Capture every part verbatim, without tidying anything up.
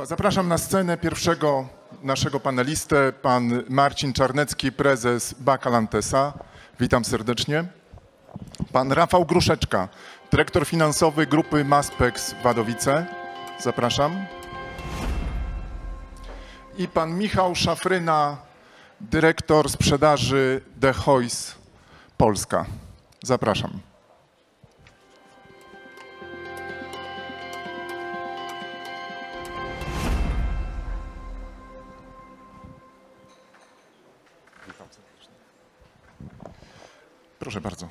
Zapraszam na scenę pierwszego naszego panelistę, pan Marcin Czarnecki, prezes Bakalantesa. Witam serdecznie. Pan Rafał Gruszeczka, dyrektor finansowy grupy Maspex Wadowice. Zapraszam. I pan Michał Szafryna, dyrektor sprzedaży The Choice Polska. Zapraszam. Proszę bardzo.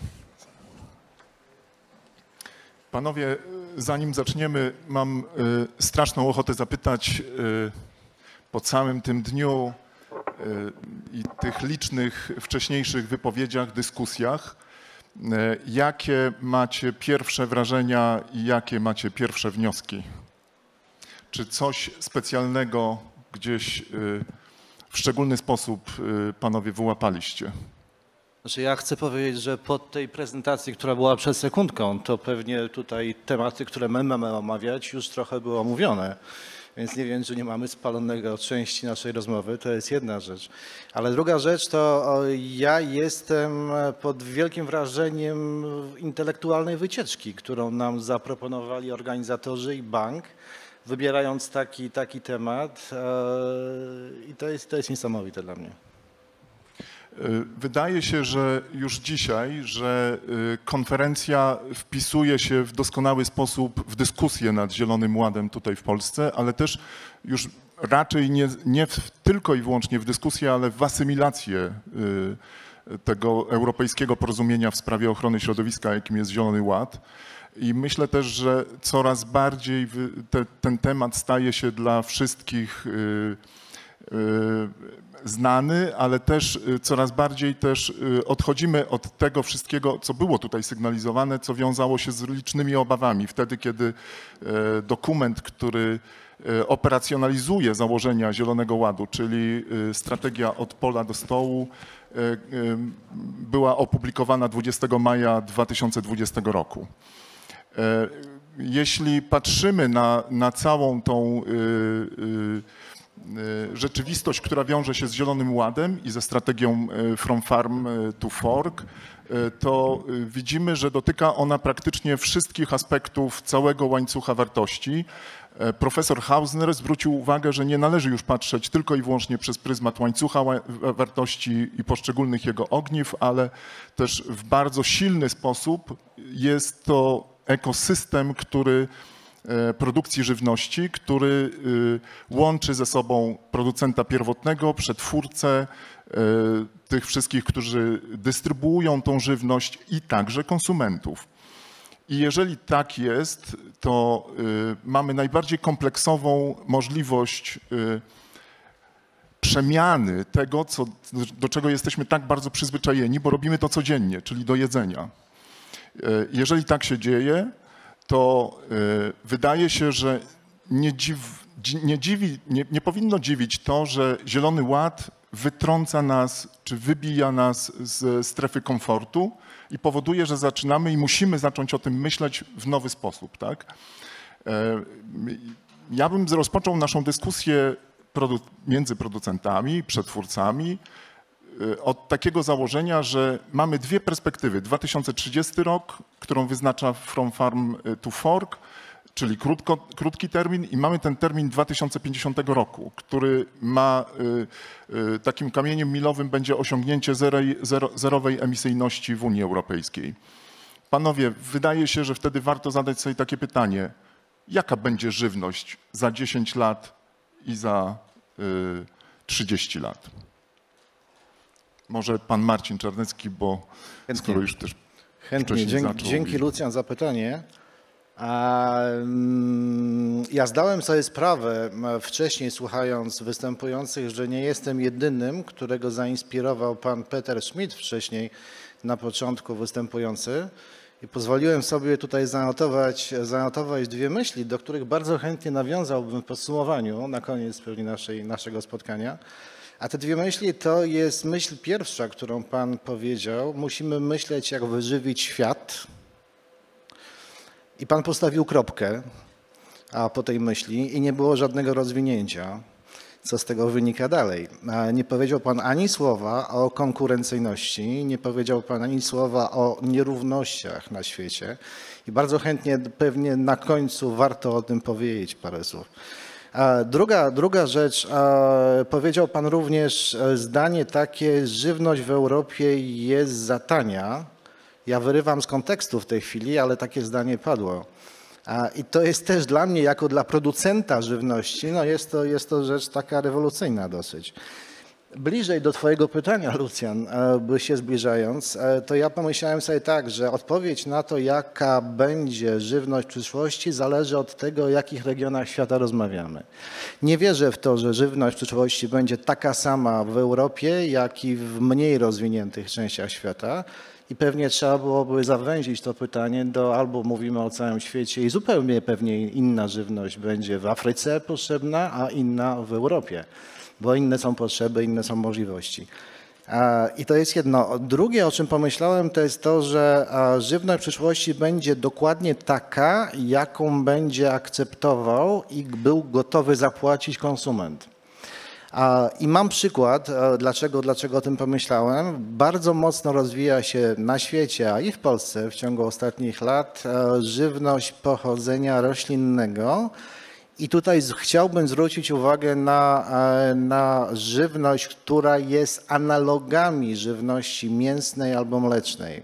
Panowie, zanim zaczniemy, mam y, straszną ochotę zapytać y, po całym tym dniu y, i tych licznych wcześniejszych wypowiedziach, dyskusjach, y, jakie macie pierwsze wrażenia i jakie macie pierwsze wnioski? Czy coś specjalnego gdzieś y, w szczególny sposób y, panowie wyłapaliście? Znaczy ja chcę powiedzieć, że po tej prezentacji, która była przed sekundką, to pewnie tutaj tematy, które my mamy omawiać, już trochę były omówione. Więc nie wiem, czy nie mamy spalonego części naszej rozmowy, to jest jedna rzecz. Ale druga rzecz to ja jestem pod wielkim wrażeniem intelektualnej wycieczki, którą nam zaproponowali organizatorzy i bank, wybierając taki, taki temat i to jest, to jest niesamowite dla mnie. Wydaje się, że już dzisiaj, że konferencja wpisuje się w doskonały sposób w dyskusję nad Zielonym Ładem tutaj w Polsce, ale też już raczej nie, nie w, tylko i wyłącznie w dyskusję, ale w asymilację tego europejskiego porozumienia w sprawie ochrony środowiska, jakim jest Zielony Ład. I myślę też, że coraz bardziej te, ten temat staje się dla wszystkich znany, ale też coraz bardziej też odchodzimy od tego wszystkiego, co było tutaj sygnalizowane, co wiązało się z licznymi obawami. Wtedy, kiedy dokument, który operacjonalizuje założenia Zielonego Ładu, czyli strategia od pola do stołu, była opublikowana dwudziestego maja dwa tysiące dwudziestego roku. Jeśli patrzymy na, na całą tą rzeczywistość, która wiąże się z Zielonym Ładem i ze strategią From Farm to Fork, to widzimy, że dotyka ona praktycznie wszystkich aspektów całego łańcucha wartości. Profesor Hausner zwrócił uwagę, że nie należy już patrzeć tylko i wyłącznie przez pryzmat łańcucha wartości i poszczególnych jego ogniw, ale też w bardzo silny sposób jest to ekosystem, który produkcji żywności, który łączy ze sobą producenta pierwotnego, przetwórcę, tych wszystkich, którzy dystrybuują tą żywność i także konsumentów. I jeżeli tak jest, to mamy najbardziej kompleksową możliwość przemiany tego, co, do czego jesteśmy tak bardzo przyzwyczajeni, bo robimy to codziennie, czyli do jedzenia. Jeżeli tak się dzieje, to wydaje się, że nie, dziw, nie, dziwi, nie, nie powinno dziwić to, że Zielony Ład wytrąca nas, czy wybija nas z strefy komfortu i powoduje, że zaczynamy i musimy zacząć o tym myśleć w nowy sposób. Tak? Ja bym rozpoczął naszą dyskusję między producentami i przetwórcami od takiego założenia, że mamy dwie perspektywy. dwa tysiące trzydziesty rok, którą wyznacza From Farm to Fork, czyli krótko, krótki termin, i mamy ten termin dwa tysiące pięćdziesiątego roku, który ma takim kamieniem milowym będzie osiągnięcie zerej, zero, zerowej emisyjności w Unii Europejskiej. Panowie, wydaje się, że wtedy warto zadać sobie takie pytanie, jaka będzie żywność za dziesięć lat i za trzydzieści lat? Może pan Marcin Czarnecki, bo Chętnie. skoro już też Chętnie. Dzięki, dzięki Lucjan za pytanie. A, mm, ja zdałem sobie sprawę wcześniej, słuchając występujących, że nie jestem jedynym, którego zainspirował pan Peter Schmidt wcześniej na początku występujący. I pozwoliłem sobie tutaj zanotować, zanotować dwie myśli, do których bardzo chętnie nawiązałbym w podsumowaniu na koniec pewnie naszej, naszego spotkania. A te dwie myśli to jest myśl pierwsza, którą pan powiedział. Musimy myśleć, jak wyżywić świat. I pan postawił kropkę. a po tej myśli i nie było żadnego rozwinięcia. Co z tego wynika dalej? Nie powiedział pan ani słowa o konkurencyjności, nie powiedział pan ani słowa o nierównościach na świecie i bardzo chętnie pewnie na końcu warto o tym powiedzieć parę słów. Druga, druga rzecz, powiedział pan również zdanie takie, żywność w Europie jest za tania. Ja wyrywam z kontekstu w tej chwili, ale takie zdanie padło. I to jest też dla mnie, jako dla producenta żywności, no jest to, jest to rzecz taka rewolucyjna dosyć. Bliżej do twojego pytania, Lucjan, by się zbliżając, to ja pomyślałem sobie tak, że odpowiedź na to, jaka będzie żywność w przyszłości, zależy od tego, o jakich regionach świata rozmawiamy. Nie wierzę w to, że żywność w przyszłości będzie taka sama w Europie, jak i w mniej rozwiniętych częściach świata. I pewnie trzeba byłoby zawęzić to pytanie do albo mówimy o całym świecie i zupełnie pewnie inna żywność będzie w Afryce potrzebna, a inna w Europie, bo inne są potrzeby, inne są możliwości. I to jest jedno. Drugie, o czym pomyślałem, to jest to, że żywność w przyszłości będzie dokładnie taka, jaką będzie akceptował i był gotowy zapłacić konsument. I mam przykład, dlaczego, dlaczego o tym pomyślałem. Bardzo mocno rozwija się na świecie, a i w Polsce w ciągu ostatnich lat żywność pochodzenia roślinnego. I tutaj chciałbym zwrócić uwagę na, na żywność, która jest analogami żywności mięsnej albo mlecznej.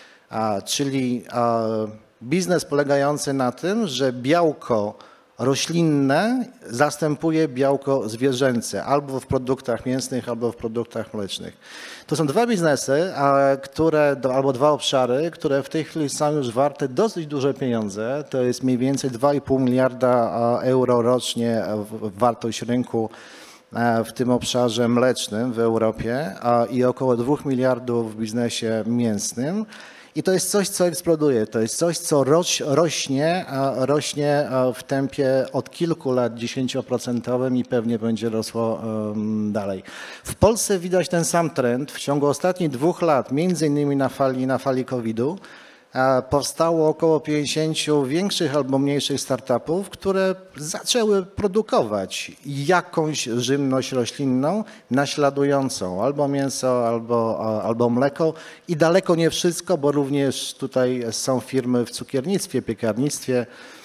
Czyli biznes polegający na tym, że białko roślinne zastępuje białko zwierzęce albo w produktach mięsnych, albo w produktach mlecznych. To są dwa biznesy, które, albo dwa obszary, które w tej chwili są już warte dosyć duże pieniądze. To jest mniej więcej dwa i pół miliarda euro rocznie wartość rynku w tym obszarze mlecznym w Europie i około dwóch miliardów w biznesie mięsnym. I to jest coś, co eksploduje, to jest coś, co roś, rośnie, rośnie w tempie od kilku lat dziesięcioprocentowym i pewnie będzie rosło dalej. W Polsce widać ten sam trend. W ciągu ostatnich dwóch lat, między innymi na fali, na fali kowida, powstało około pięćdziesięciu większych albo mniejszych startupów, które zaczęły produkować jakąś żywność roślinną naśladującą albo mięso, albo, albo mleko i daleko nie wszystko, bo również tutaj są firmy w cukiernictwie, piekarnictwie,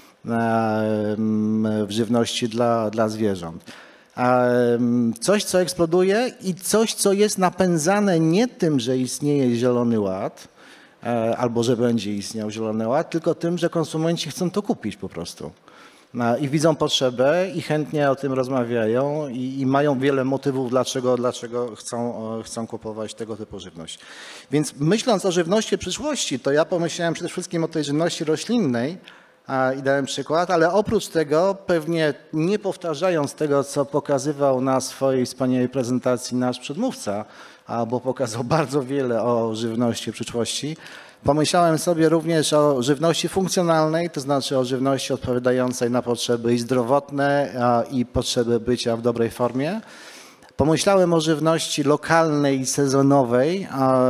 w żywności dla, dla zwierząt. Coś, co eksploduje i coś, co jest napędzane nie tym, że istnieje Zielony Ład, albo że będzie istniał Zielony Ład, tylko tym, że konsumenci chcą to kupić po prostu. I widzą potrzebę i chętnie o tym rozmawiają i, i mają wiele motywów, dlaczego, dlaczego chcą, chcą kupować tego typu żywność. Więc myśląc o żywności przyszłości, to ja pomyślałem przede wszystkim o tej żywności roślinnej i dałem przykład, ale oprócz tego, pewnie nie powtarzając tego, co pokazywał na swojej wspaniałej prezentacji nasz przedmówca, bo pokazał bardzo wiele o żywności przyszłości. Pomyślałem sobie również o żywności funkcjonalnej, to znaczy o żywności odpowiadającej na potrzeby i zdrowotne i potrzeby bycia w dobrej formie. Pomyślałem o żywności lokalnej i sezonowej,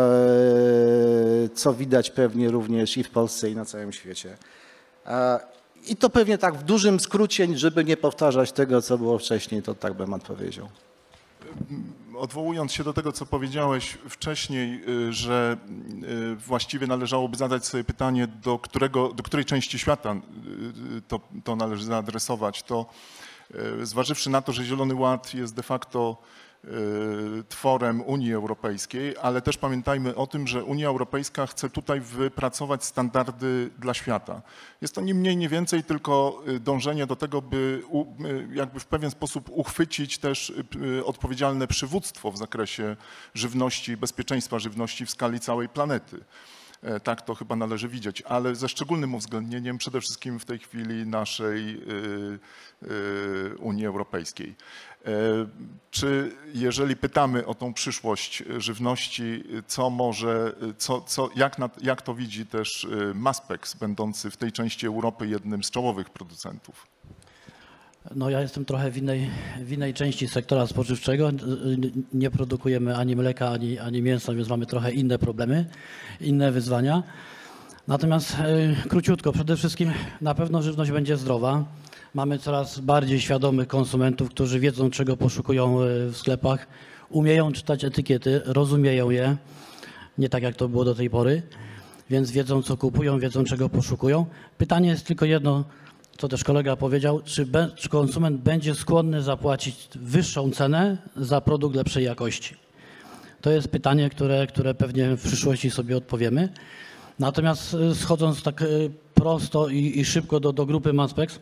co widać pewnie również i w Polsce, i na całym świecie. I to pewnie tak w dużym skrócie, żeby nie powtarzać tego, co było wcześniej, to tak bym odpowiedział. Odwołując się do tego, co powiedziałeś wcześniej, że właściwie należałoby zadać sobie pytanie, do, którego, do której części świata to, to należy zaadresować, to zważywszy na to, że Zielony Ład jest de facto tworem Unii Europejskiej, ale też pamiętajmy o tym, że Unia Europejska chce tutaj wypracować standardy dla świata. Jest to nie mniej, nie więcej, tylko dążenie do tego, by jakby w pewien sposób uchwycić też odpowiedzialne przywództwo w zakresie żywności, bezpieczeństwa żywności w skali całej planety. Tak to chyba należy widzieć, ale ze szczególnym uwzględnieniem przede wszystkim w tej chwili naszej Unii Europejskiej. Czy jeżeli pytamy o tą przyszłość żywności, co może, co, co, jak, na, jak to widzi też Maspex, będący w tej części Europy jednym z czołowych producentów? No ja jestem trochę w innej, w innej części sektora spożywczego. Nie produkujemy ani mleka, ani, ani mięsa, więc mamy trochę inne problemy, inne wyzwania. Natomiast y, króciutko, przede wszystkim na pewno żywność będzie zdrowa. Mamy coraz bardziej świadomych konsumentów, którzy wiedzą, czego poszukują w sklepach, umieją czytać etykiety, rozumieją je, nie tak jak to było do tej pory, więc wiedzą, co kupują, wiedzą, czego poszukują. Pytanie jest tylko jedno, co też kolega powiedział, czy, be, czy konsument będzie skłonny zapłacić wyższą cenę za produkt lepszej jakości? To jest pytanie, które, które pewnie w przyszłości sobie odpowiemy. Natomiast schodząc tak prosto i, i szybko do, do grupy Manspex,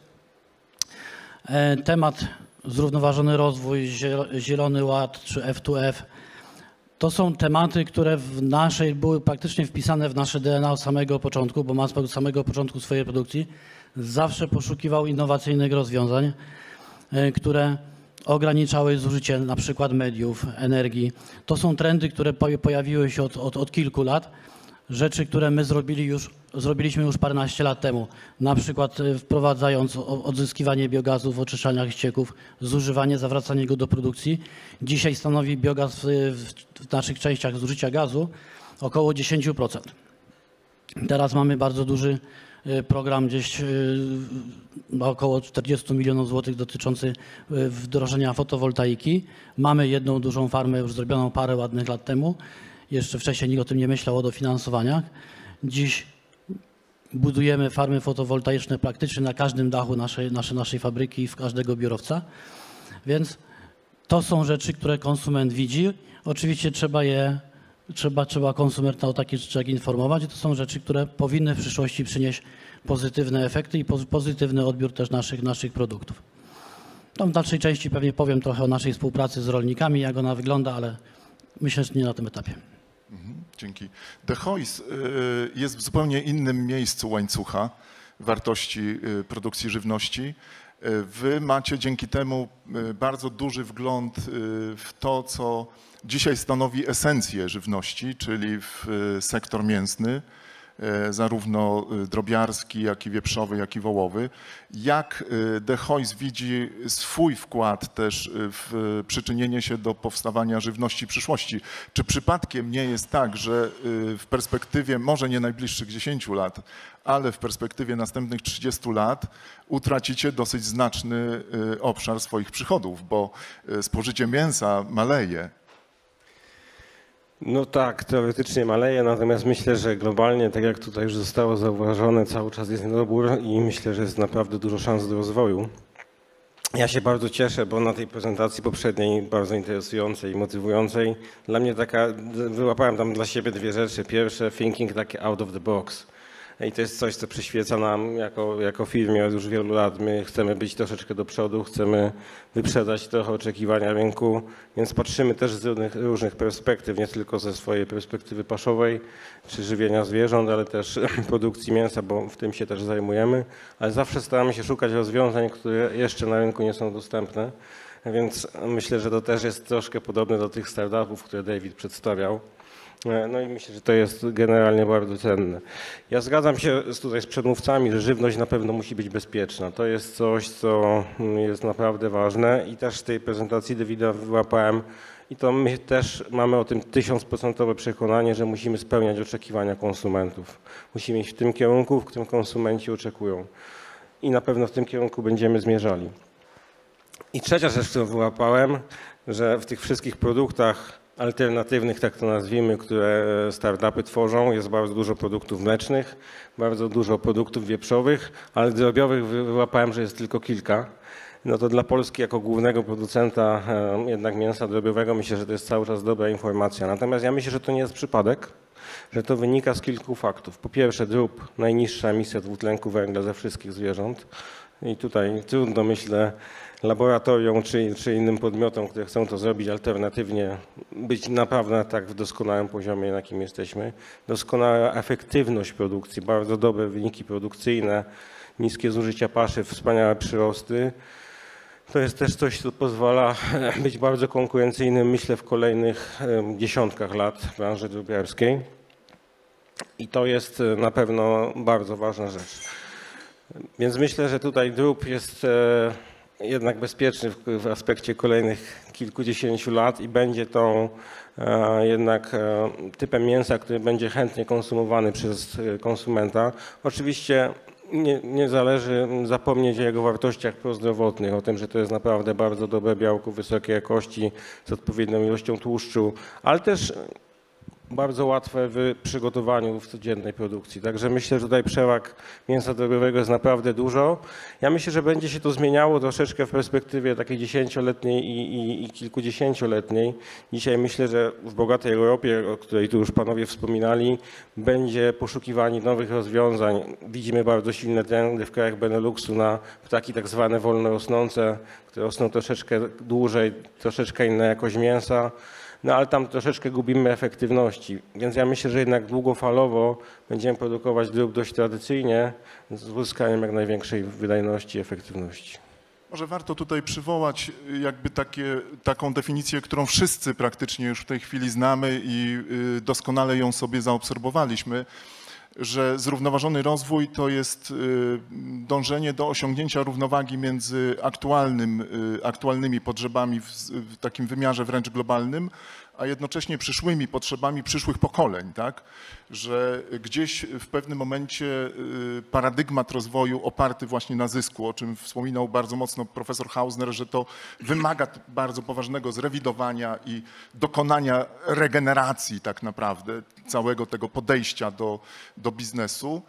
temat zrównoważony rozwój, Zielony Ład czy F dwa F to są tematy, które w naszej, były praktycznie wpisane w nasze D N A od samego początku, bo Manspex od samego początku swojej produkcji zawsze poszukiwał innowacyjnych rozwiązań, które ograniczały zużycie na przykład mediów, energii. To są trendy, które pojawiły się od, od, od kilku lat. Rzeczy, które my zrobili już, zrobiliśmy już paręnaście lat temu, na przykład wprowadzając odzyskiwanie biogazu w oczyszczalniach ścieków, zużywanie, zawracanie go do produkcji. Dzisiaj stanowi biogaz w, w naszych częściach zużycia gazu około dziesięć procent. Teraz mamy bardzo duży program, gdzieś około czterdzieści milionów złotych dotyczący wdrożenia fotowoltaiki. Mamy jedną dużą farmę już zrobioną parę ładnych lat temu. Jeszcze wcześniej nikt o tym nie myślał, o dofinansowaniach. Dziś budujemy farmy fotowoltaiczne praktycznie na każdym dachu naszej, naszej, naszej fabryki i w każdego biurowca. Więc to są rzeczy, które konsument widzi. Oczywiście trzeba je, trzeba, trzeba konsumenta o takich rzeczach informować. I to są rzeczy, które powinny w przyszłości przynieść pozytywne efekty i pozytywny odbiór też naszych, naszych produktów. Tam w dalszej części pewnie powiem trochę o naszej współpracy z rolnikami, jak ona wygląda, ale myślę, że nie na tym etapie. Dzięki. DeHoyss jest w zupełnie innym miejscu łańcucha wartości produkcji żywności. Wy macie dzięki temu bardzo duży wgląd w to, co dzisiaj stanowi esencję żywności, czyli w sektor mięsny, zarówno drobiarski, jak i wieprzowy, jak i wołowy. Jak DeHoyss widzi swój wkład też w przyczynienie się do powstawania żywności przyszłości? Czy przypadkiem nie jest tak, że w perspektywie może nie najbliższych dziesięciu lat, ale w perspektywie następnych trzydziestu lat utracicie dosyć znaczny obszar swoich przychodów, bo spożycie mięsa maleje? No tak, teoretycznie maleje, natomiast myślę, że globalnie, tak jak tutaj już zostało zauważone, cały czas jest niedobór i myślę, że jest naprawdę dużo szans do rozwoju. Ja się bardzo cieszę, bo na tej prezentacji poprzedniej, bardzo interesującej i motywującej, dla mnie taka, wyłapałem tam dla siebie dwie rzeczy. Pierwsze, thinking takie out of the box. I to jest coś, co przyświeca nam jako, jako firmie od już wielu lat. My chcemy być troszeczkę do przodu, chcemy wyprzedzać trochę oczekiwania rynku, więc patrzymy też z różnych, różnych perspektyw, nie tylko ze swojej perspektywy paszowej czy żywienia zwierząt, ale też produkcji mięsa, bo w tym się też zajmujemy, ale zawsze staramy się szukać rozwiązań, które jeszcze na rynku nie są dostępne, więc myślę, że to też jest troszkę podobne do tych startupów, które David przedstawiał. No i myślę, że to jest generalnie bardzo cenne. Ja zgadzam się tutaj z przedmówcami, że żywność na pewno musi być bezpieczna. To jest coś, co jest naprawdę ważne i też w tej prezentacji Davida wyłapałem i to my też mamy o tym tysiącprocentowe przekonanie, że musimy spełniać oczekiwania konsumentów. Musimy iść w tym kierunku, w którym konsumenci oczekują i na pewno w tym kierunku będziemy zmierzali. I trzecia rzecz, którą wyłapałem, że w tych wszystkich produktach alternatywnych, tak to nazwijmy, które startupy tworzą. Jest bardzo dużo produktów mlecznych, bardzo dużo produktów wieprzowych, ale drobiowych wyłapałem, że jest tylko kilka. No to dla Polski jako głównego producenta jednak mięsa drobiowego myślę, że to jest cały czas dobra informacja. Natomiast ja myślę, że to nie jest przypadek, że to wynika z kilku faktów. Po pierwsze, drób, najniższa emisja dwutlenku węgla ze wszystkich zwierząt. I tutaj trudno, myślę, laboratorium czy, czy innym podmiotom, które chcą to zrobić alternatywnie, być naprawdę tak w doskonałym poziomie, na jakim jesteśmy. Doskonała efektywność produkcji, bardzo dobre wyniki produkcyjne, niskie zużycia paszy, wspaniałe przyrosty. To jest też coś, co pozwala być bardzo konkurencyjnym, myślę, w kolejnych dziesiątkach lat w branży drobiarskiej. I to jest na pewno bardzo ważna rzecz. Więc myślę, że tutaj drób jest jednak bezpieczny w, w aspekcie kolejnych kilkudziesięciu lat i będzie tą e, jednak e, typem mięsa, który będzie chętnie konsumowany przez konsumenta. Oczywiście nie, nie zależy zapomnieć o jego wartościach prozdrowotnych, o tym, że to jest naprawdę bardzo dobre białko wysokiej jakości z odpowiednią ilością tłuszczu, ale też bardzo łatwe w przygotowaniu w codziennej produkcji. Także myślę, że tutaj przewag mięsa drogowego jest naprawdę dużo. Ja myślę, że będzie się to zmieniało troszeczkę w perspektywie takiej dziesięcioletniej i, i, i kilkudziesięcioletniej. Dzisiaj myślę, że w bogatej Europie, o której tu już panowie wspominali, będzie poszukiwanie nowych rozwiązań. Widzimy bardzo silne trendy w krajach Beneluxu na ptaki tak zwane wolno rosnące, które rosną troszeczkę dłużej, troszeczkę inna jakość mięsa. No ale tam troszeczkę gubimy efektywności, więc ja myślę, że jednak długofalowo będziemy produkować drób dość tradycyjnie z uzyskaniem jak największej wydajności i efektywności. Może warto tutaj przywołać jakby takie, taką definicję, którą wszyscy praktycznie już w tej chwili znamy i doskonale ją sobie zaobserwowaliśmy, że zrównoważony rozwój to jest dążenie do osiągnięcia równowagi między aktualnym, aktualnymi potrzebami w, w takim wymiarze wręcz globalnym, a jednocześnie przyszłymi potrzebami przyszłych pokoleń, tak? Że gdzieś w pewnym momencie paradygmat rozwoju oparty właśnie na zysku, o czym wspominał bardzo mocno profesor Hausner, że to wymaga bardzo poważnego zrewidowania i dokonania regeneracji tak naprawdę całego tego podejścia do, do biznesu.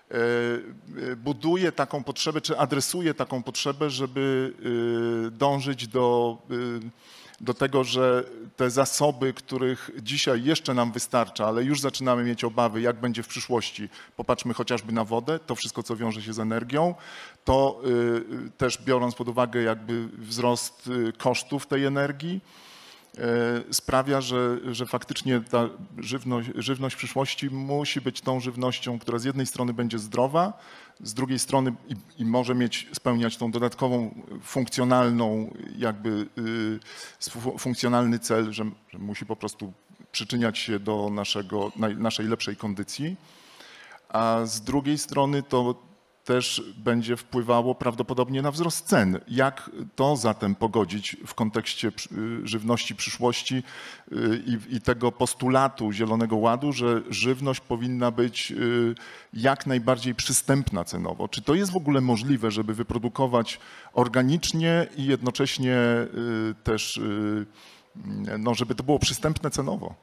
Buduje taką potrzebę, czy adresuje taką potrzebę, żeby dążyć do do tego, że te zasoby, których dzisiaj jeszcze nam wystarcza, ale już zaczynamy mieć obawy, jak będzie w przyszłości. Popatrzmy chociażby na wodę, to wszystko, co wiąże się z energią, to y, też biorąc pod uwagę jakby wzrost kosztów tej energii, y, sprawia, że, że faktycznie ta żywność, żywność przyszłości musi być tą żywnością, która z jednej strony będzie zdrowa, z drugiej strony i, i może mieć, spełniać tą dodatkową funkcjonalną, jakby y, funkcjonalny cel, że, że musi po prostu przyczyniać się do naszego, naszej lepszej kondycji, a z drugiej strony to też będzie wpływało prawdopodobnie na wzrost cen. Jak to zatem pogodzić w kontekście żywności przyszłości i, i tego postulatu Zielonego Ładu, że żywność powinna być jak najbardziej przystępna cenowo? Czy to jest w ogóle możliwe, żeby wyprodukować organicznie i jednocześnie też, no, żeby to było przystępne cenowo?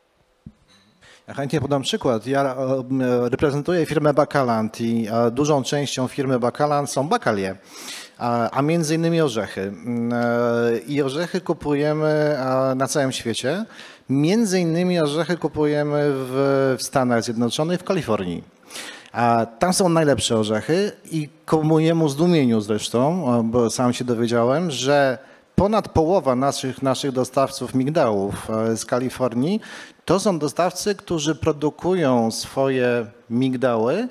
Ja chętnie podam przykład. Ja reprezentuję firmę Bakaland i dużą częścią firmy Bakaland są bakalie, a między innymi orzechy. I orzechy kupujemy na całym świecie. Między innymi orzechy kupujemy w Stanach Zjednoczonych, w Kalifornii. A tam są najlepsze orzechy i ku mojemu zdumieniu zresztą, bo sam się dowiedziałem, że ponad połowa naszych, naszych dostawców migdałów z Kalifornii to są dostawcy, którzy produkują swoje migdały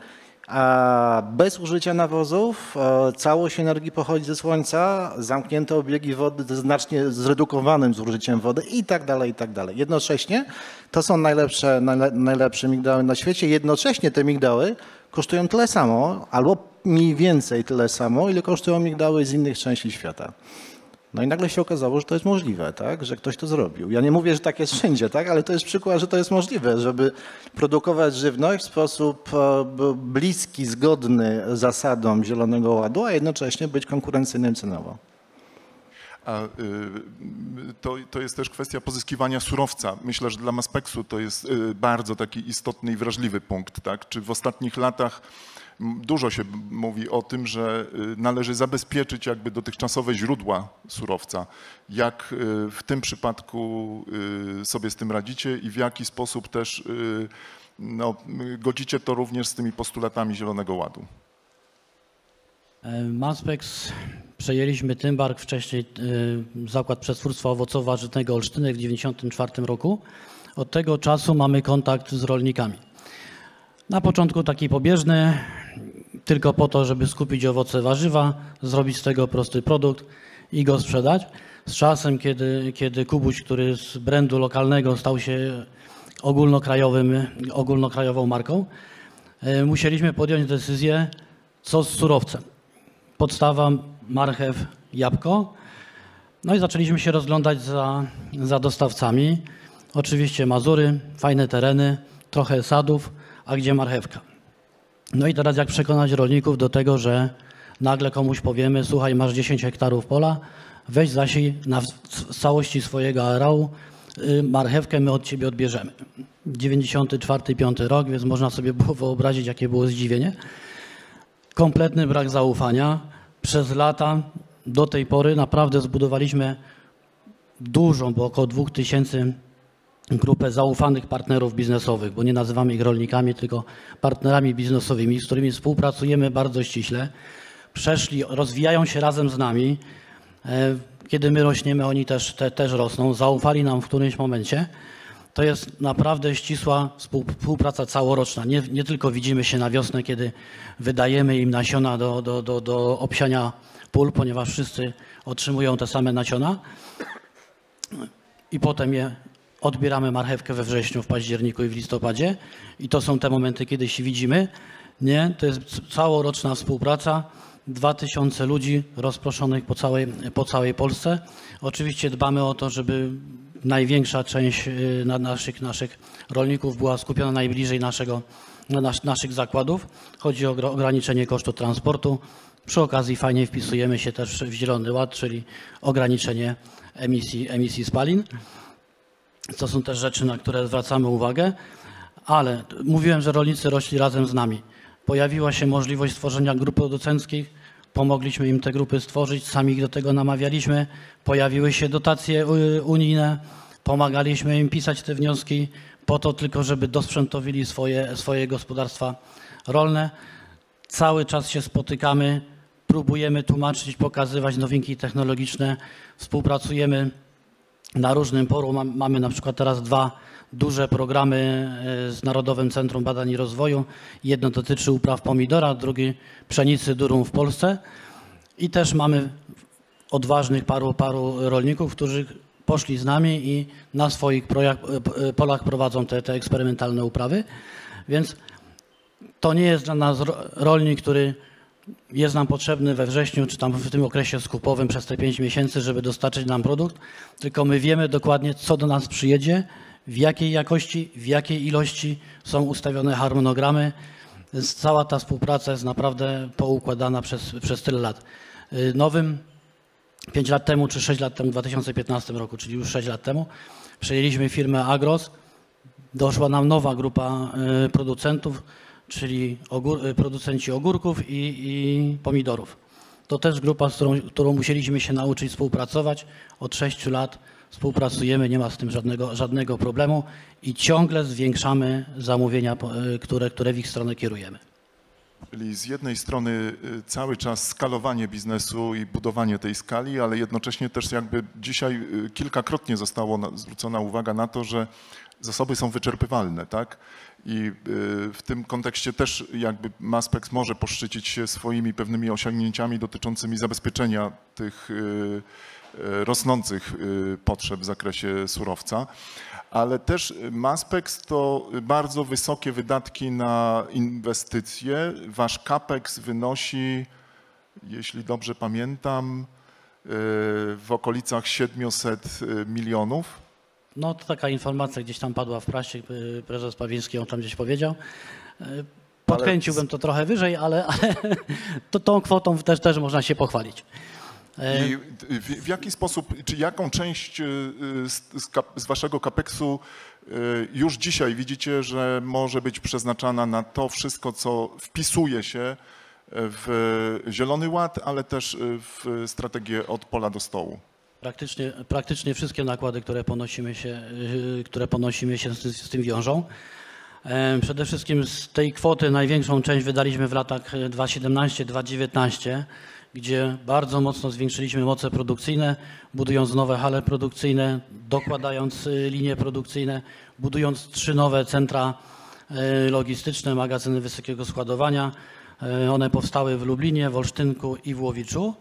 bez użycia nawozów. Całość energii pochodzi ze słońca, zamknięte obiegi wody ze znacznie zredukowanym zużyciem wody i tak dalej, i tak dalej. Jednocześnie to są najlepsze, najlepsze migdały na świecie. Jednocześnie te migdały kosztują tyle samo, albo mniej więcej tyle samo, ile kosztują migdały z innych części świata. No i nagle się okazało, że to jest możliwe, tak? Że ktoś to zrobił. Ja nie mówię, że tak jest wszędzie, tak? Ale to jest przykład, że to jest możliwe, żeby produkować żywność w sposób bliski, zgodny zasadom Zielonego Ładu, a jednocześnie być konkurencyjnym cenowo. A to, to jest też kwestia pozyskiwania surowca. Myślę, że dla Maspexu to jest bardzo taki istotny i wrażliwy punkt, tak? Czy w ostatnich latach dużo się mówi o tym, że należy zabezpieczyć jakby dotychczasowe źródła surowca. Jak w tym przypadku sobie z tym radzicie i w jaki sposób też no, godzicie to również z tymi postulatami Zielonego Ładu? Maspex przejęliśmy Tymbark, wcześniej Zakład Przetwórstwa Owocowo-Warzytnego Olsztynek w dziewięćdziesiątym czwartym roku. Od tego czasu mamy kontakt z rolnikami. Na początku taki pobieżny, tylko po to, żeby skupić owoce, warzywa, zrobić z tego prosty produkt i go sprzedać. Z czasem, kiedy, kiedy Kubuś, który z brandu lokalnego stał się ogólnokrajowym, ogólnokrajową marką, musieliśmy podjąć decyzję, co z surowcem. Podstawa marchew, jabłko. No i zaczęliśmy się rozglądać za, za dostawcami. Oczywiście Mazury, fajne tereny, trochę sadów, a gdzie marchewka? No i teraz jak przekonać rolników do tego, że nagle komuś powiemy, słuchaj, masz dziesięć hektarów pola, weź zasiej na w całości swojego areału marchewkę, my od ciebie odbierzemy. dziewięćdziesiąty czwarty piąty rok, więc można sobie było wyobrazić, jakie było zdziwienie. Kompletny brak zaufania. Przez lata do tej pory naprawdę zbudowaliśmy dużą, bo około dwóch tysięcy grupę zaufanych partnerów biznesowych, bo nie nazywamy ich rolnikami, tylko partnerami biznesowymi, z którymi współpracujemy bardzo ściśle. Przeszli, rozwijają się razem z nami. Kiedy my rośniemy, oni też, te, też rosną. Zaufali nam w którymś momencie. To jest naprawdę ścisła współpraca całoroczna. Nie, nie tylko widzimy się na wiosnę, kiedy wydajemy im nasiona do, do, do, do obsiania pól, ponieważ wszyscy otrzymują te same nasiona i potem je odbieramy marchewkę we wrześniu, w październiku i w listopadzie i to są te momenty, kiedy się widzimy. Nie, to jest całoroczna współpraca. Dwa tysiące ludzi rozproszonych po całej, po całej Polsce. Oczywiście dbamy o to, żeby największa część naszych, naszych rolników była skupiona najbliżej naszego, nas, naszych zakładów. Chodzi o ograniczenie kosztu transportu. Przy okazji fajnie wpisujemy się też w Zielony Ład, czyli ograniczenie emisji, emisji spalin. To są też rzeczy, na które zwracamy uwagę, ale mówiłem, że rolnicy rośli razem z nami. Pojawiła się możliwość stworzenia grup producenckich, pomogliśmy im te grupy stworzyć, sami ich do tego namawialiśmy. Pojawiły się dotacje unijne, pomagaliśmy im pisać te wnioski po to tylko, żeby dosprzętowili swoje, swoje gospodarstwa rolne. Cały czas się spotykamy, próbujemy tłumaczyć, pokazywać nowinki technologiczne, współpracujemy na różnym polu. Mamy na przykład teraz dwa duże programy z Narodowym Centrum Badań i Rozwoju. Jedno dotyczy upraw pomidora, drugi pszenicy durum w Polsce. I też mamy odważnych paru, paru rolników, którzy poszli z nami i na swoich polach prowadzą te, te eksperymentalne uprawy. Więc to nie jest dla nas rolnik, który jest nam potrzebny we wrześniu, czy tam w tym okresie skupowym przez te pięć miesięcy, żeby dostarczyć nam produkt, tylko my wiemy dokładnie, co do nas przyjedzie, w jakiej jakości, w jakiej ilości są ustawione harmonogramy. Więc cała ta współpraca jest naprawdę poukładana przez, przez tyle lat. Nowym, pięć lat temu czy sześć lat temu, w dwa tysiące piętnastym roku, czyli już sześć lat temu, przejęliśmy firmę Agros. Doszła nam nowa grupa producentów, czyli ogór, producenci ogórków i, i pomidorów. To też grupa, z którą, którą musieliśmy się nauczyć współpracować. Od sześciu lat współpracujemy, nie ma z tym żadnego, żadnego problemu i ciągle zwiększamy zamówienia, które, które w ich stronę kierujemy. Czyli z jednej strony cały czas skalowanie biznesu i budowanie tej skali, ale jednocześnie też jakby dzisiaj kilkakrotnie zostało zwrócona uwaga na to, że zasoby są wyczerpywalne, tak? I w tym kontekście też jakby Maspex może poszczycić się swoimi pewnymi osiągnięciami dotyczącymi zabezpieczenia tych rosnących potrzeb w zakresie surowca, ale też Maspex to bardzo wysokie wydatki na inwestycje. Wasz capex wynosi, jeśli dobrze pamiętam, w okolicach siedmiuset milionów. No to taka informacja gdzieś tam padła w prasie, prezes Pawliński ją tam gdzieś powiedział. Podkręciłbym to trochę wyżej, ale, ale to, tą kwotą też, też można się pochwalić. I w, w jaki sposób, czy jaką część z, z, z waszego kapeksu już dzisiaj widzicie, że może być przeznaczana na to wszystko, co wpisuje się w Zielony Ład, ale też w strategię od pola do stołu? Praktycznie, praktycznie wszystkie nakłady, które ponosimy się, które ponosimy się z, z tym wiążą. Przede wszystkim z tej kwoty największą część wydaliśmy w latach dwa tysiące siedemnastym do dwa tysiące dziewiętnastego, gdzie bardzo mocno zwiększyliśmy moce produkcyjne, budując nowe hale produkcyjne, dokładając linie produkcyjne, budując trzy nowe centra logistyczne, magazyny wysokiego składowania. One powstały w Lublinie, w Olsztynku i w Łowiczu.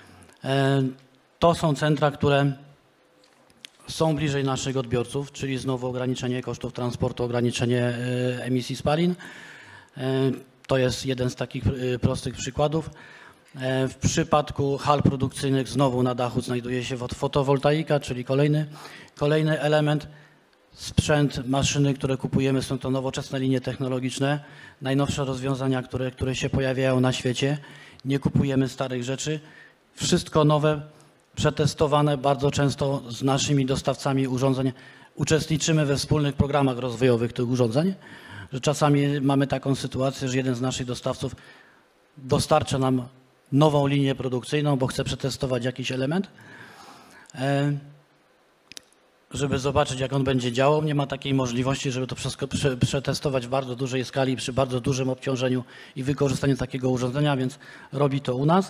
To są centra, które są bliżej naszych odbiorców, czyli znowu ograniczenie kosztów transportu, ograniczenie emisji spalin. To jest jeden z takich prostych przykładów. W przypadku hal produkcyjnych znowu na dachu znajduje się fotowoltaika, czyli kolejny, kolejny element. Sprzęt, maszyny, które kupujemy, są to nowoczesne linie technologiczne, najnowsze rozwiązania, które, które się pojawiają na świecie. Nie kupujemy starych rzeczy. Wszystko nowe, przetestowane, bardzo często z naszymi dostawcami urządzeń. Uczestniczymy we wspólnych programach rozwojowych tych urządzeń, że czasami mamy taką sytuację, że jeden z naszych dostawców dostarcza nam nową linię produkcyjną, bo chce przetestować jakiś element, żeby zobaczyć, jak on będzie działał. Nie ma takiej możliwości, żeby to wszystko przetestować w bardzo dużej skali, przy bardzo dużym obciążeniu i wykorzystaniu takiego urządzenia, więc robi to u nas.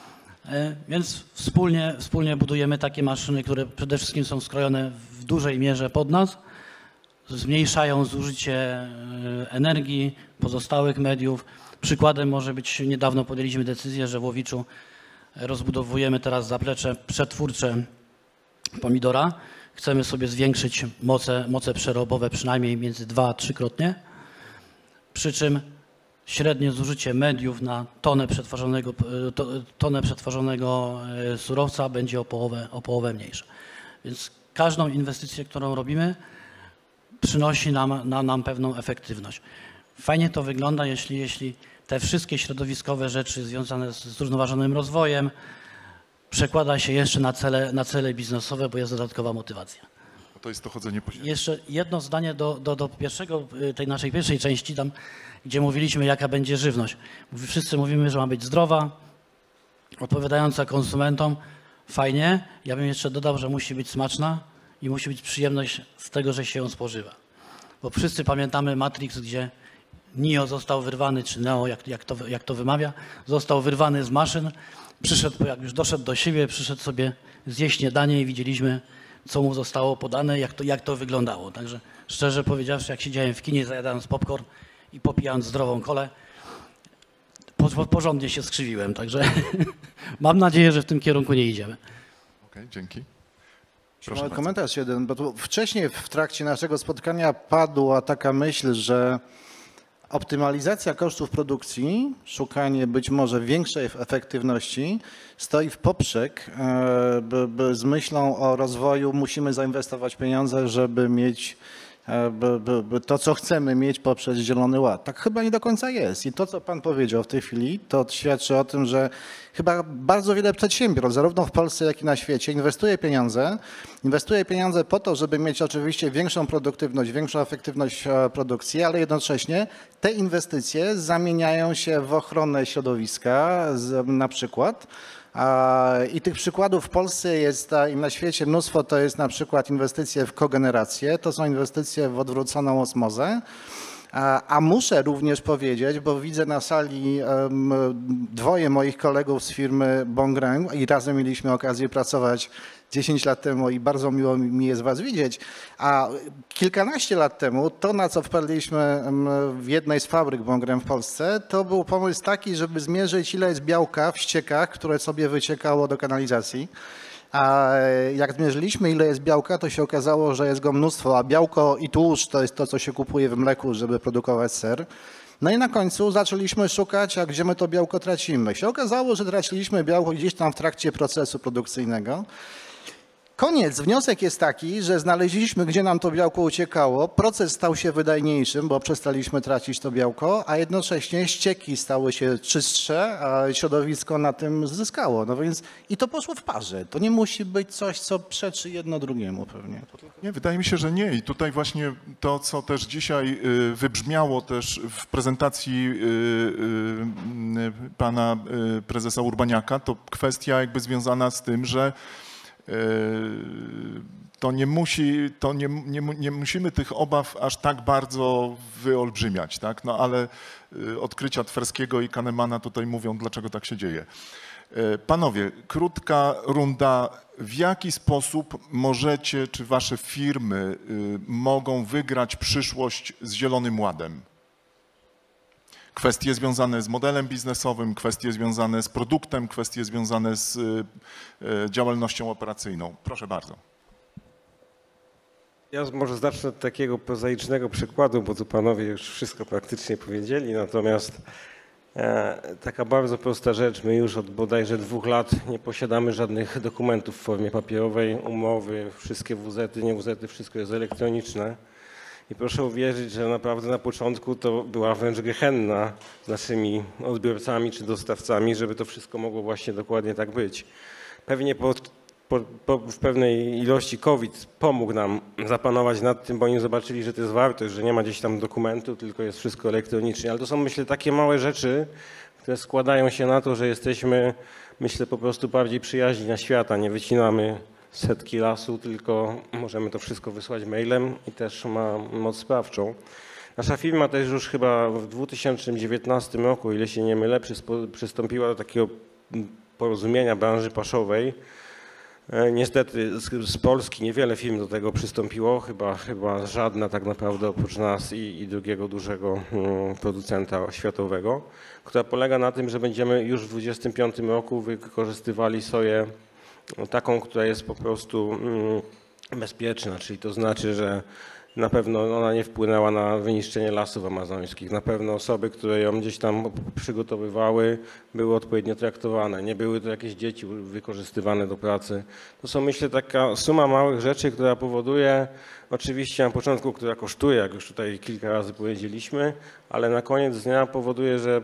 Więc wspólnie, wspólnie budujemy takie maszyny, które przede wszystkim są skrojone w dużej mierze pod nas, zmniejszają zużycie energii, pozostałych mediów. Przykładem może być, niedawno podjęliśmy decyzję, że w Łowiczu rozbudowujemy teraz zaplecze przetwórcze pomidora. Chcemy sobie zwiększyć moce, moce przerobowe przynajmniej między dwa a trzykrotnie, przy czym średnie zużycie mediów na tonę przetworzonego, tonę przetworzonego surowca będzie o połowę, o połowę mniejsze. Więc każdą inwestycję, którą robimy, przynosi nam, na, nam pewną efektywność. Fajnie to wygląda, jeśli, jeśli te wszystkie środowiskowe rzeczy związane z zrównoważonym rozwojem przekłada się jeszcze na cele, na cele biznesowe, bo jest dodatkowa motywacja. To jest to chodzenie po ziemi. Jeszcze jedno zdanie do, do, do pierwszego, tej naszej pierwszej części, tam, gdzie mówiliśmy, jaka będzie żywność. Wszyscy mówimy, że ma być zdrowa, odpowiadająca konsumentom. Fajnie. Ja bym jeszcze dodał, że musi być smaczna i musi być przyjemność z tego, że się ją spożywa. Bo wszyscy pamiętamy Matrix, gdzie Neo został wyrwany, czy Neo, jak, jak, to, jak to wymawia, został wyrwany z maszyn. Przyszedł, jak już doszedł do siebie, przyszedł sobie zjeść śniadanie i widzieliśmy, co mu zostało podane, jak to, jak to wyglądało. Także szczerze powiedziawszy, jak siedziałem w kinie, zajadając popcorn i popijając zdrową kolę, po, porządnie się skrzywiłem. Także mam nadzieję, że w tym kierunku nie idziemy. Okej, okay, dzięki. Proszę Mam komentarz jeden, bo tu wcześniej w trakcie naszego spotkania padła taka myśl, że optymalizacja kosztów produkcji, szukanie być może większej efektywności stoi w poprzek by, by z myślą o rozwoju musimy zainwestować pieniądze, żeby mieć by, by, by to, co chcemy mieć poprzez Zielony Ład. Tak chyba nie do końca jest. I to, co pan powiedział w tej chwili, to świadczy o tym, że chyba bardzo wiele przedsiębiorstw, zarówno w Polsce, jak i na świecie, inwestuje pieniądze. Inwestuje pieniądze po to, żeby mieć oczywiście większą produktywność, większą efektywność produkcji, ale jednocześnie te inwestycje zamieniają się w ochronę środowiska, na przykład. I tych przykładów w Polsce jest i na świecie mnóstwo. To jest na przykład inwestycje w kogenerację, to są inwestycje w odwróconą osmozę. A muszę również powiedzieć, bo widzę na sali dwoje moich kolegów z firmy Bongrain i razem mieliśmy okazję pracować dziesięć lat temu i bardzo miło mi jest was widzieć. A kilkanaście lat temu to, na co wpadliśmy w jednej z fabryk Bongrain w Polsce, to był pomysł taki, żeby zmierzyć, ile jest białka w ściekach, które sobie wyciekało do kanalizacji. A jak zmierzyliśmy, ile jest białka, to się okazało, że jest go mnóstwo, a białko i tłuszcz to jest to, co się kupuje w mleku, żeby produkować ser. No i na końcu zaczęliśmy szukać, a gdzie my to białko tracimy. Się okazało, że traciliśmy białko gdzieś tam w trakcie procesu produkcyjnego. Koniec, wniosek jest taki, że znaleźliśmy, gdzie nam to białko uciekało, proces stał się wydajniejszym, bo przestaliśmy tracić to białko, a jednocześnie ścieki stały się czystsze, a środowisko na tym zyskało. No więc i to poszło w parze. To nie musi być coś, co przeczy jedno drugiemu pewnie. Nie, wydaje mi się, że nie. I tutaj właśnie to, co też dzisiaj wybrzmiało też w prezentacji pana prezesa Urbaniaka, to kwestia jakby związana z tym, że to nie musi, to nie, nie, nie musimy tych obaw aż tak bardzo wyolbrzymiać, tak? No ale odkrycia Twerskiego i Kahnemana tutaj mówią, dlaczego tak się dzieje. Panowie, krótka runda. W jaki sposób możecie, czy wasze firmy mogą wygrać przyszłość z Zielonym Ładem? Kwestie związane z modelem biznesowym, kwestie związane z produktem, kwestie związane z działalnością operacyjną. Proszę bardzo. Ja może zacznę od takiego prozaicznego przykładu, bo tu panowie już wszystko praktycznie powiedzieli, natomiast Taka bardzo prosta rzecz. My już od bodajże dwóch lat nie posiadamy żadnych dokumentów w formie papierowej, umowy, wszystkie W Z-y, nie W Z-y, wszystko jest elektroniczne. I proszę uwierzyć, że naprawdę na początku to była wręcz gehenna z naszymi odbiorcami czy dostawcami, żeby to wszystko mogło właśnie dokładnie tak być. Pewnie po, po, po, w pewnej ilości COVID pomógł nam zapanować nad tym, bo oni zobaczyli, że to jest wartość, że nie ma gdzieś tam dokumentu, tylko jest wszystko elektronicznie. Ale to są, myślę, takie małe rzeczy, które składają się na to, że jesteśmy, myślę, po prostu bardziej przyjaźni na świata. Nie wycinamy setki lasu, tylko możemy to wszystko wysłać mailem i też ma moc sprawczą. Nasza firma też już chyba w dwa tysiące dziewiętnastym roku, ile się nie mylę, przystąpiła do takiego porozumienia branży paszowej. Niestety z, z Polski niewiele firm do tego przystąpiło, chyba, chyba żadna tak naprawdę oprócz nas i, i drugiego dużego hmm, producenta światowego, która polega na tym, że będziemy już w dwudziestym piątym roku wykorzystywali soję taką, która jest po prostu hmm, bezpieczna, czyli to znaczy, że na pewno ona nie wpłynęła na wyniszczenie lasów amazońskich. Na pewno osoby, które ją gdzieś tam przygotowywały, były odpowiednio traktowane. Nie były to jakieś dzieci wykorzystywane do pracy. To są, myślę, taka suma małych rzeczy, która powoduje, oczywiście na początku, która kosztuje, jak już tutaj kilka razy powiedzieliśmy, ale na koniec dnia powoduje, że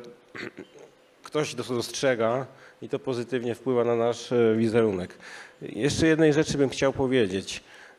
ktoś to dostrzega i to pozytywnie wpływa na nasz wizerunek. Jeszcze jednej rzeczy bym chciał powiedzieć.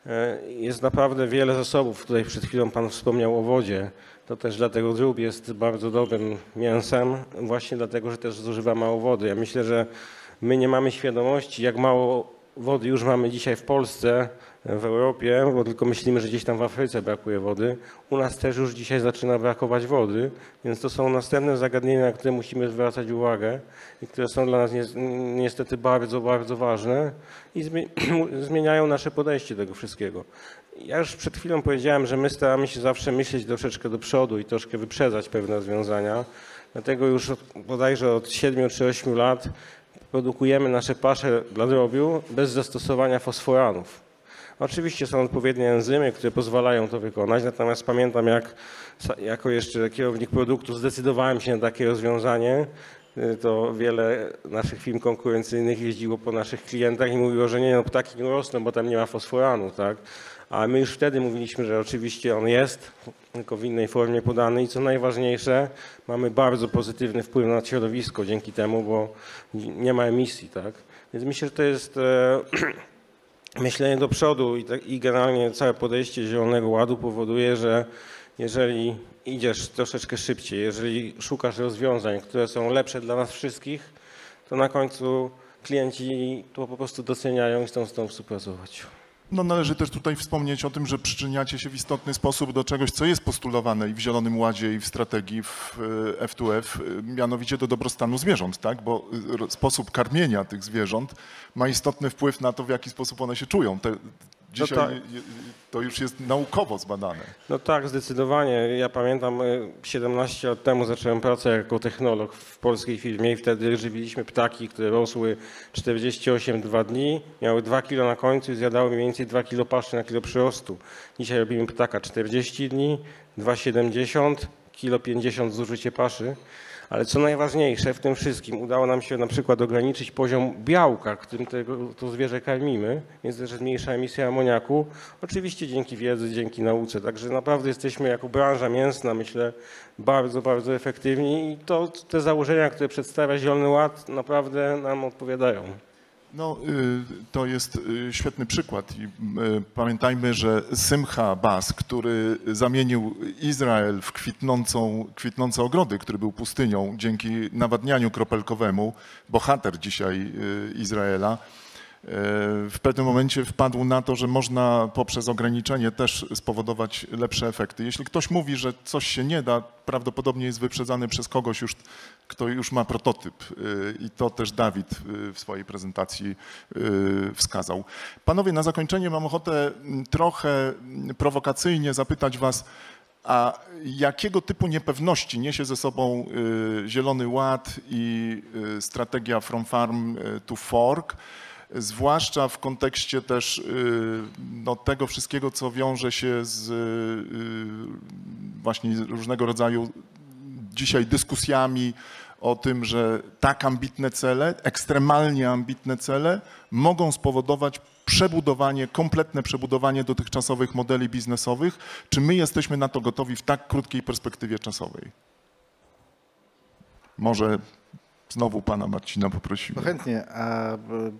Jest naprawdę wiele zasobów. Tutaj przed chwilą Pan wspomniał o wodzie. To też dlatego drób jest bardzo dobrym mięsem, właśnie dlatego, że też zużywa mało wody. Ja myślę, że my nie mamy świadomości, jak mało wody już mamy dzisiaj w Polsce, w Europie, bo tylko myślimy, że gdzieś tam w Afryce brakuje wody. U nas też już dzisiaj zaczyna brakować wody, więc to są następne zagadnienia, na które musimy zwracać uwagę i które są dla nas niestety bardzo, bardzo ważne i zmieniają nasze podejście do tego wszystkiego. Ja już przed chwilą powiedziałem, że my staramy się zawsze myśleć troszeczkę do przodu i troszkę wyprzedzać pewne rozwiązania, dlatego już od, bodajże od siedmiu czy ośmiu lat produkujemy nasze pasze dla drobiu bez zastosowania fosforanów. Oczywiście są odpowiednie enzymy, które pozwalają to wykonać, natomiast pamiętam, jak jako jeszcze kierownik produktu zdecydowałem się na takie rozwiązanie, to wiele naszych firm konkurencyjnych jeździło po naszych klientach i mówiło, że nie, no ptaki nie rosną, bo tam nie ma fosforanu, tak? A my już wtedy mówiliśmy, że oczywiście on jest, tylko w innej formie podany i co najważniejsze, mamy bardzo pozytywny wpływ na środowisko dzięki temu, bo nie ma emisji, tak? Więc myślę, że to jest e, myślenie do przodu i, tak, i generalnie całe podejście Zielonego Ładu powoduje, że jeżeli idziesz troszeczkę szybciej, jeżeli szukasz rozwiązań, które są lepsze dla nas wszystkich, to na końcu klienci to po prostu doceniają i chcą z tą współpracować. No, należy też tutaj wspomnieć o tym, że przyczyniacie się w istotny sposób do czegoś, co jest postulowane i w Zielonym Ładzie, i w strategii w F dwa F, mianowicie do dobrostanu zwierząt, tak? Bo sposób karmienia tych zwierząt ma istotny wpływ na to, w jaki sposób one się czują. Te, dzisiaj no tak. To już jest naukowo zbadane. No tak, zdecydowanie. Ja pamiętam, siedemnaście lat temu zacząłem pracę jako technolog w polskiej firmie i wtedy żywiliśmy ptaki, które rosły czterdzieści osiem dwa dni, miały dwa kilo na końcu i zjadały mniej więcej dwa kilo paszy na kilo przyrostu. Dzisiaj robimy ptaka czterdzieści dni, dwa siedemdziesiąt, kilo pięćdziesiąt zużycie paszy. Ale co najważniejsze w tym wszystkim, udało nam się na przykład ograniczyć poziom białka, którym tego, to zwierzę karmimy, więc też zmniejsza emisję amoniaku. Oczywiście dzięki wiedzy, dzięki nauce. Także naprawdę jesteśmy jako branża mięsna, myślę, bardzo, bardzo efektywni i to, te założenia, które przedstawia Zielony Ład, naprawdę nam odpowiadają. No, to jest świetny przykład i pamiętajmy, że Simcha Bas, który zamienił Izrael w kwitnącą, kwitnące ogrody, który był pustynią dzięki nawadnianiu kropelkowemu, bohater dzisiaj Izraela, w pewnym momencie wpadł na to, że można poprzez ograniczenie też spowodować lepsze efekty. Jeśli ktoś mówi, że coś się nie da, prawdopodobnie jest wyprzedzany przez kogoś, już, kto już ma prototyp i to też Dawid w swojej prezentacji wskazał. Panowie, na zakończenie mam ochotę trochę prowokacyjnie zapytać was, a jakiego typu niepewności niesie ze sobą Zielony Ład i strategia From Farm to Fork, zwłaszcza w kontekście też no, tego wszystkiego, co wiąże się z właśnie różnego rodzaju dzisiaj dyskusjami o tym, że tak ambitne cele, ekstremalnie ambitne cele mogą spowodować przebudowanie, kompletne przebudowanie dotychczasowych modeli biznesowych. Czy my jesteśmy na to gotowi w tak krótkiej perspektywie czasowej? Może znowu pana Marcina poprosimy. Chętnie. A,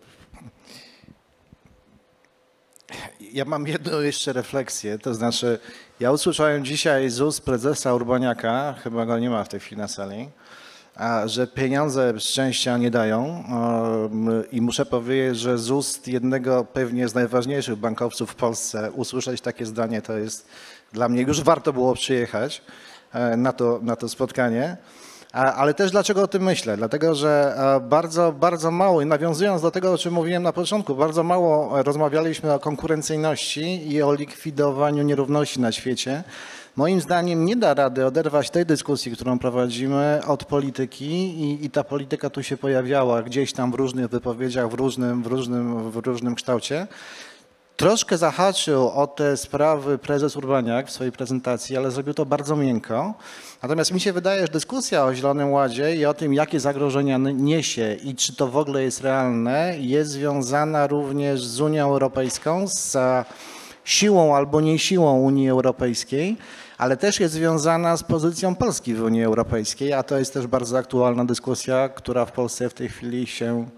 ja mam jedną jeszcze refleksję, to znaczy ja usłyszałem dzisiaj z ust prezesa Urbaniaka, chyba go nie ma w tej chwili na sali, że pieniądze szczęścia nie dają i muszę powiedzieć, że z ust jednego pewnie z najważniejszych bankowców w Polsce usłyszeć takie zdanie, to jest dla mnie, już warto było przyjechać na to, na to spotkanie. Ale też dlaczego o tym myślę? Dlatego, że bardzo, bardzo mało, i nawiązując do tego, o czym mówiłem na początku, bardzo mało rozmawialiśmy o konkurencyjności i o likwidowaniu nierówności na świecie. Moim zdaniem nie da rady oderwać tej dyskusji, którą prowadzimy, od polityki i, i ta polityka tu się pojawiała gdzieś tam w różnych wypowiedziach, w różnym, w różnym, w różnym kształcie. Troszkę zahaczył o te sprawy prezes Urbaniak w swojej prezentacji, ale zrobił to bardzo miękko. Natomiast mi się wydaje, że dyskusja o Zielonym Ładzie i o tym, jakie zagrożenia niesie i czy to w ogóle jest realne, jest związana również z Unią Europejską, z siłą albo nie siłą Unii Europejskiej, ale też jest związana z pozycją Polski w Unii Europejskiej, a to jest też bardzo aktualna dyskusja, która w Polsce w tej chwili się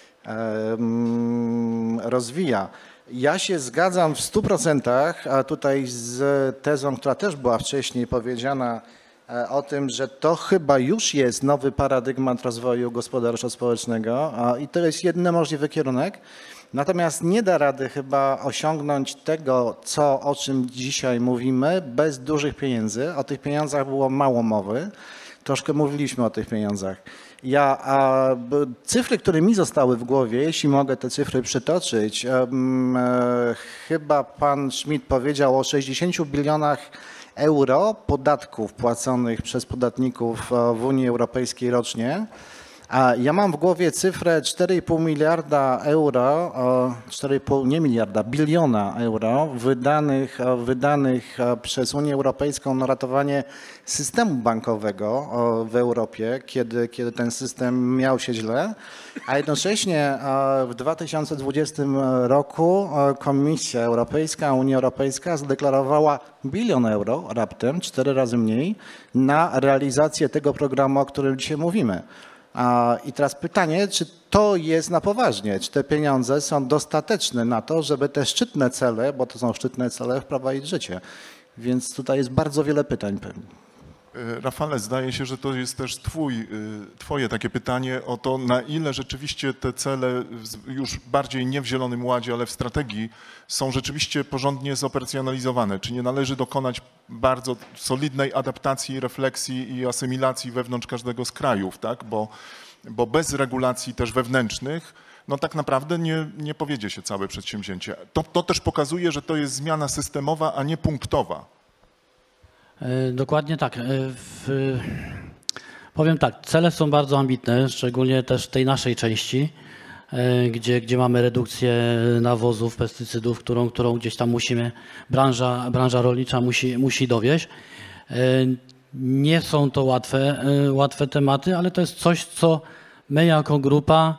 um, rozwija. Ja się zgadzam w stu procentach, a tutaj z tezą, która też była wcześniej powiedziana, o tym, że to chyba już jest nowy paradygmat rozwoju gospodarczo-społecznego i to jest jedyny możliwy kierunek. Natomiast nie da rady chyba osiągnąć tego, co, o czym dzisiaj mówimy, bez dużych pieniędzy. O tych pieniądzach było mało mowy. Troszkę mówiliśmy o tych pieniądzach. Ja, a, cyfry, które mi zostały w głowie, jeśli mogę te cyfry przytoczyć, e, chyba pan Schmidt powiedział o sześćdziesięciu bilionach euro podatków płaconych przez podatników w Unii Europejskiej rocznie. A ja mam w głowie cyfrę cztery i pół miliarda euro, cztery i pół nie miliarda, biliona euro wydanych, wydanych przez Unię Europejską na ratowanie systemu bankowego w Europie, kiedy, kiedy ten system miał się źle, a jednocześnie w dwa tysiące dwudziestym roku Komisja Europejska, Unia Europejska zadeklarowała bilion euro, raptem cztery razy mniej, na realizację tego programu, o którym dzisiaj mówimy. I teraz pytanie, czy to jest na poważnie, czy te pieniądze są dostateczne na to, żeby te szczytne cele, bo to są szczytne cele, wprowadzić w życie. Więc tutaj jest bardzo wiele pytań pewnie. Rafale, zdaje się, że to jest też twój, twoje takie pytanie o to, na ile rzeczywiście te cele już bardziej nie w Zielonym Ładzie, ale w strategii są rzeczywiście porządnie zoperacjonalizowane. Czy nie należy dokonać bardzo solidnej adaptacji, refleksji i asymilacji wewnątrz każdego z krajów, tak? Bo, bo bez regulacji też wewnętrznych no tak naprawdę nie, nie powiedzie się całe przedsięwzięcie. To, to też pokazuje, że to jest zmiana systemowa, a nie punktowa. Dokładnie tak. W, powiem tak, cele są bardzo ambitne, szczególnie też w tej naszej części, gdzie, gdzie mamy redukcję nawozów, pestycydów, którą, którą gdzieś tam musimy, branża, branża rolnicza musi, musi dowieść. Nie są to łatwe, łatwe tematy, ale to jest coś, co my jako grupa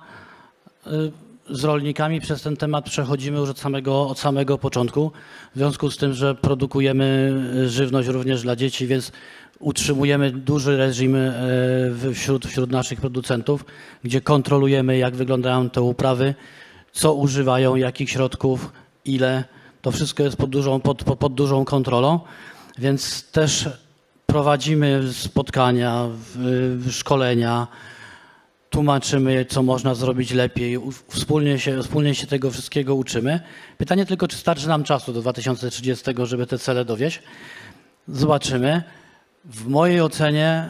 z rolnikami przez ten temat przechodzimy już od samego, od samego początku. W związku z tym, że produkujemy żywność również dla dzieci, więc utrzymujemy duży reżim wśród, wśród naszych producentów, gdzie kontrolujemy, jak wyglądają te uprawy, co używają, jakich środków, ile. To wszystko jest pod dużą, pod, pod dużą kontrolą, więc też prowadzimy spotkania, szkolenia, tłumaczymy, co można zrobić lepiej, wspólnie się, wspólnie się tego wszystkiego uczymy. Pytanie tylko, czy starczy nam czasu do dwa tysiące trzydziestego, żeby te cele dowieść. Zobaczymy. W mojej ocenie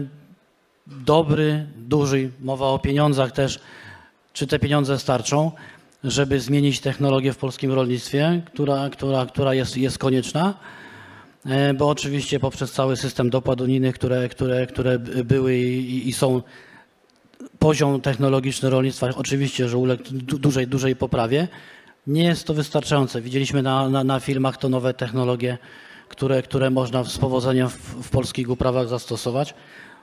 dobry, duży, mowa o pieniądzach też, czy te pieniądze starczą, żeby zmienić technologię w polskim rolnictwie, która, która, która jest, jest konieczna, bo oczywiście poprzez cały system dopłat unijnych, które, które, które były i, i są, poziom technologiczny rolnictwa oczywiście, że uległ dużej, dużej poprawie. Nie jest to wystarczające. Widzieliśmy na, na, na filmach to nowe technologie, które, które można z powodzeniem w, w polskich uprawach zastosować.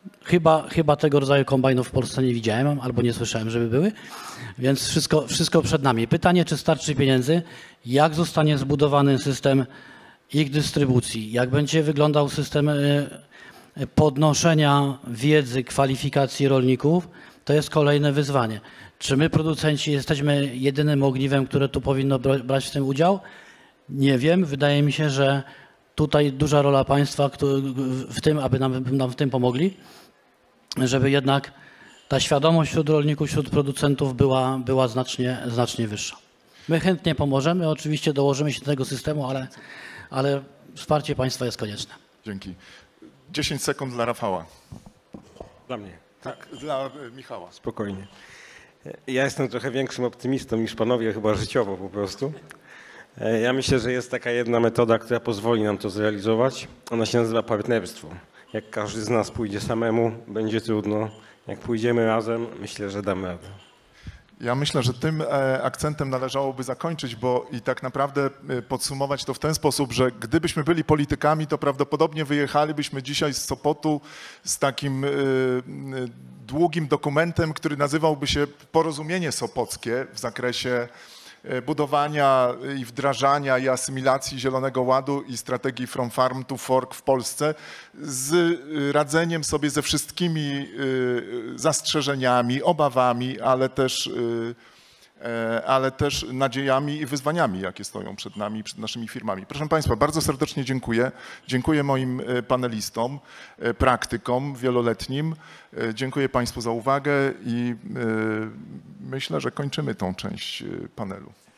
Chyba, chyba tego rodzaju kombajnów w Polsce nie widziałem albo nie słyszałem, żeby były, więc wszystko, wszystko przed nami. Pytanie, czy starczy pieniędzy, jak zostanie zbudowany system ich dystrybucji, jak będzie wyglądał system podnoszenia wiedzy, kwalifikacji rolników, to jest kolejne wyzwanie. Czy my, producenci, jesteśmy jedynym ogniwem, które tu powinno brać w tym udział? Nie wiem. Wydaje mi się, że tutaj duża rola państwa w tym, aby nam, nam w tym pomogli, żeby jednak ta świadomość wśród rolników, wśród producentów była, była znacznie, znacznie wyższa. My chętnie pomożemy, oczywiście dołożymy się do tego systemu, ale, ale wsparcie państwa jest konieczne. Dzięki. dziesięć sekund dla Rafała. Dla mnie. Tak, dla Michała. Spokojnie. Ja jestem trochę większym optymistą niż panowie, chyba życiowo po prostu. Ja myślę, że jest taka jedna metoda, która pozwoli nam to zrealizować. Ona się nazywa partnerstwo. Jak każdy z nas pójdzie samemu, będzie trudno. Jak pójdziemy razem, myślę, że damy radę. Ja myślę, że tym akcentem należałoby zakończyć, bo i tak naprawdę podsumować to w ten sposób, że gdybyśmy byli politykami, to prawdopodobnie wyjechalibyśmy dzisiaj z Sopotu z takim długim dokumentem, który nazywałby się Porozumienie Sopockie w zakresie budowania i wdrażania i asymilacji Zielonego Ładu i strategii From Farm to Fork w Polsce z radzeniem sobie ze wszystkimi zastrzeżeniami, obawami, ale też, ale też nadziejami i wyzwaniami, jakie stoją przed nami, przed naszymi firmami. Proszę Państwa, bardzo serdecznie dziękuję. Dziękuję moim panelistom, praktykom wieloletnim. Dziękuję Państwu za uwagę i myślę, że kończymy tą część panelu.